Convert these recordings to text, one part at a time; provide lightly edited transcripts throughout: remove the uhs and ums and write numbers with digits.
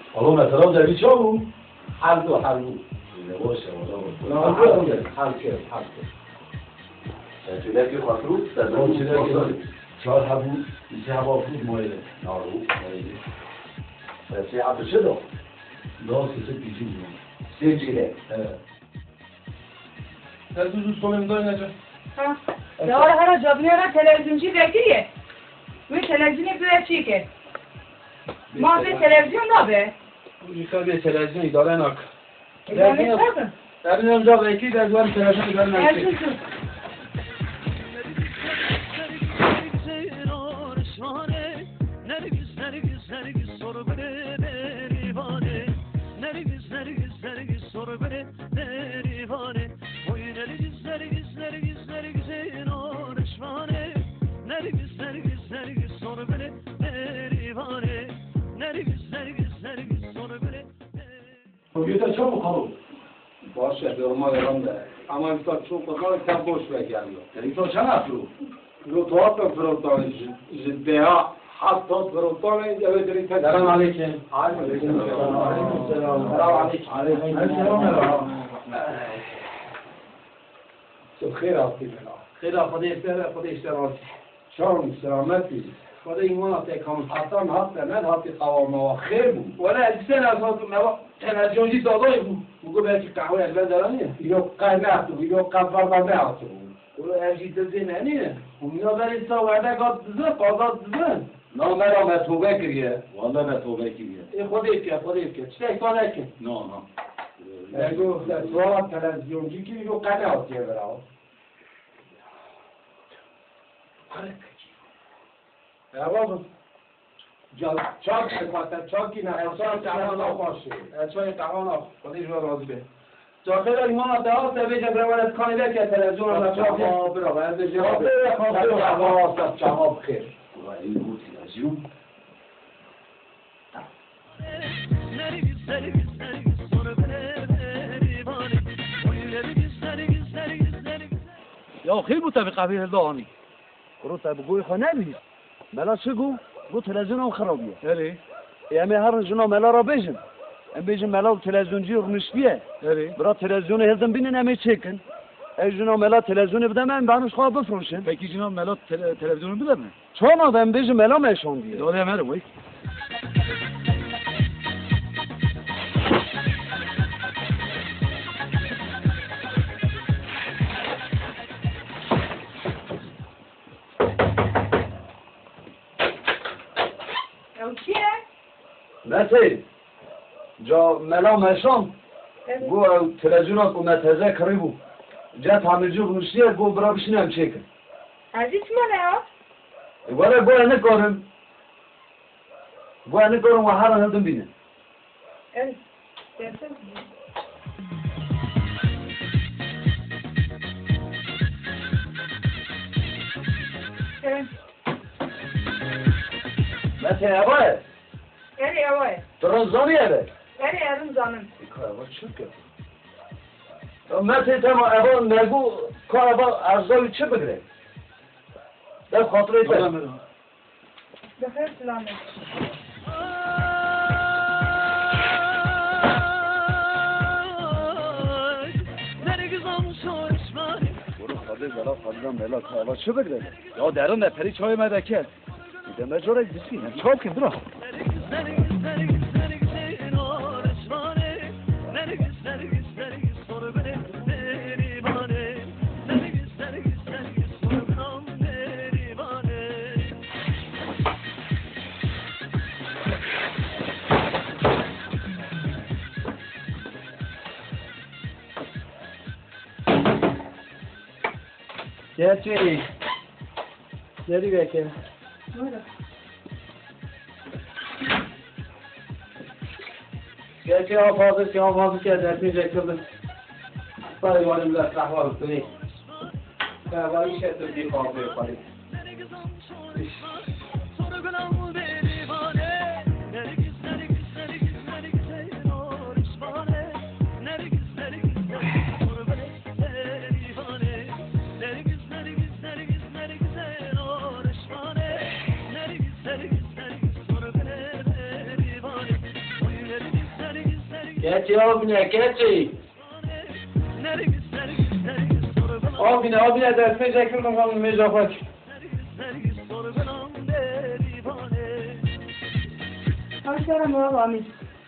حالا مثلا در چه بود؟ حل بود باشه حالا حل کرد چه که خاطر بود در چهار بود چه هوا بود مایه نارو چه حتی چه دو لاست چه پیچی بود سه چیله در دوست کنم داری نجا داره هر جابنی را تلویزیون چی بگیریه وی تلویزیونی بیره چی که ما به تلویزیون نبه میخوای به تلویزیون اداره نک در این اونجا به یکی در دوار تلویزیون اداره نک کامپیوتر چه بخوام باشه به ما درام ده اما این تا چون بخوام کم باش بگم یعنی تو چند هفتو رو تو ها فروتان جده ها حتی فروتان اینجا بدری تا سلام علیکم علیکم السلام علیکم خیر آتی بنا خیلی خدا اشتراک شام سلامتی خدا ایمان آتی کامل حتی نه حتی قوام و خیر بود ولی اجسان از ما تلویزیونی دادای بود مگه برای که قهوه از دارانیه اینو قناعت بود اینو قفر و نهات بود ولو ارجی دزی ننیه اونا برای سا ورده گاد دزه قاضات دزه نه مرا به توبه کریه والله به توبه کیه این خودی که چه اکتا نکن نه نگو سوال تلویزیونی که اینو قناعتیه برای بابا چاک خاطر چاکی نه اصلا جوان باشه چای قهوه خودی جو راضی به داخل ایمان دعا سبی جبر ولد کانیده که تلویزیون را چاپ برا بعد جواب جواب خیر این بود تلویزیون یا خیلی بود به قهوه دانی برو تا بگوی خانه بید ملا چه گو تلویزیون هم خرابیه یعنی یعنی هر جنا ملا را بیجن ام بیجن ملا تلویزیونجی رنشبیه برا تلویزیون هزم بینن امی چکن ای جنا ملا تلویزیون بدم من بانوش خواه بفروشن فکر جنا ملا تلویزیون بدم چون آدم بیجن ملا میشون دیه دوله مرم وی نتی جا ملا میشون گو تلویزیون ها کو متزه کریبو جات همه جو رنشیه گو برا بشینم چکن عزیز منه ها ولی گو نکارم و هر هندم بینه نتی اوه یعنی اوه تران زانیه به یعنی ازم زانم کارا چه متی تما اوه نگو کارا ارزاوی چه بگره در خاطره بخیر سلامت خدا ملا کارا چه بگره یا درون نپری چای مدکه دیده مجوره دیسی چاپ کن برا چی؟ داری بکن گرچه آفازه که در میجه کرده برای وارم در قهوه رو کنی قهوه میشه تو بی خواب بخوری Keçi abine keçi. Abine derse çekildim kanım mecafak. Başlarım oğlum amin.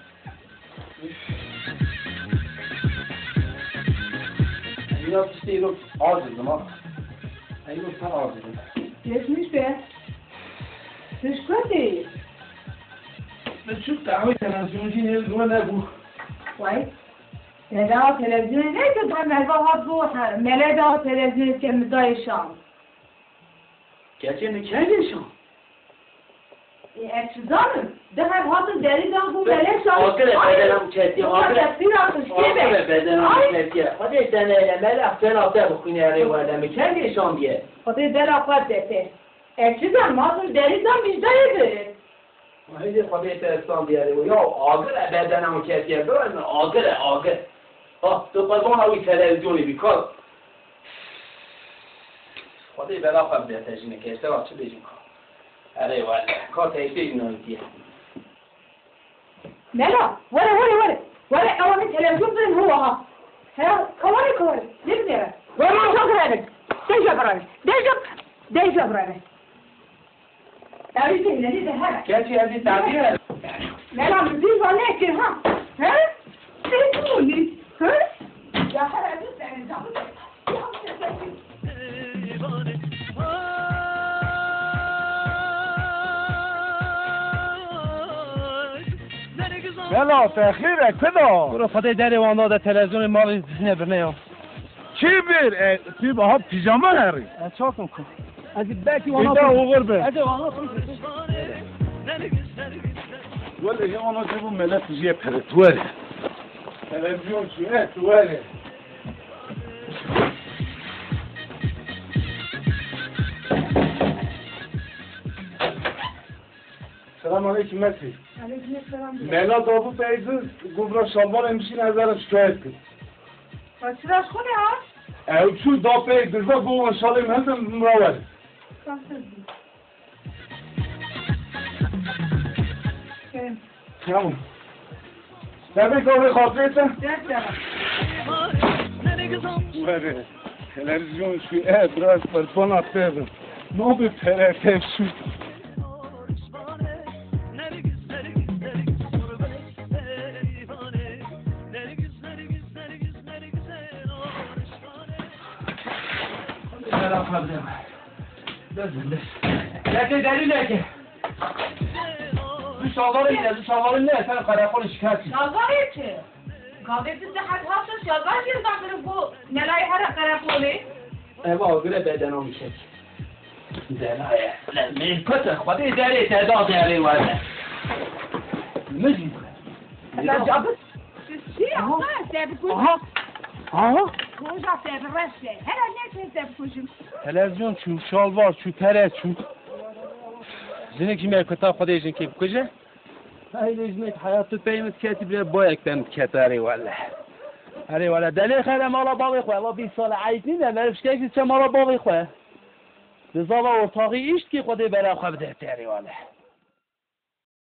Biraz işte yok az dedim ha. Yok sen az dedim. Geçmiş be. Düşkün değil. Çok da ama televizyoncu ne bu? Vay. Neden televizyon neyse ben merhaba bu melede o televizyon kemide yaşam. Geçen kendi şu. Ekşizanım. Daha hatun deriden bu melek şahı. Akıl bedenim çetti. Akıl bedenim çetti. Hadi sen melek sen altı bu küneri var demek. Kendi şu diye. Hadi derafat dese. Ekşizanım hatun deriden vicdaydı. Haydi hadi sen diye. Ya akıl bedenim çetti. Böyle akıl. Ha, tu pazon avi televizyonu bir kal. Hadi beraber bir tecrübe keste var çubecim. Hadi var. Kal teyze diye. Nela, ولا أول تلفزيون هو ها كواري نبدأ ولا شكرا ديجا براني تعرفين الذي ذهب Gerçi hadi tabiye. نلا مزيد عليك ها تقولي ها يا حرام يعني Mela fəxirə kıda. Bura fade deri vanda da televizyonu malı dizine birine ya. Kibir tüb aha pijama heri. Çok mu? Hadi belki Bir de uğur be. Hadi valla. Valla ona bu mela tuziye peretuere. Televizyon şuye tuere. Selamünaleyküm Mesih. Aleykümselam. Mela Davut teyze Gubra Şalvar hemşin ezara şikayet kız. Kaçıraş kone ha? Şu da peydirde bu anşalayım hem de muraver. Tamam. Demek oraya hatırlayın. Böyle televizyon şu biraz telefon attırdım. Ne bir TRT şu. Leke deli leke. Dışarıları yine dışarıları ne? Sen karakol şikayetçi. Şalvar içi. Kahvesi de hatta şalvar girdim bu neler her karakolu. Eva göre beden olmuş şey. Delaya. Lan kötü. Hadi deli teda deli var. Ne diyor? لا جابت شيء ما سابقوا Aha. وجع سابق راسه هلا ليش سابقوا Televizyon çu, şalvar çu, tere çu. Zine kimi kıta kodejin ki kuje? Hayır hizmet hayatı peymet kati bile boyak ben katari valla. Hadi valla deli khara mala bavi khwa Allah bir sala aytni de merif ki mala bavi khwa. Bizala ortağı iş ki kode bela khwa bده tari valla.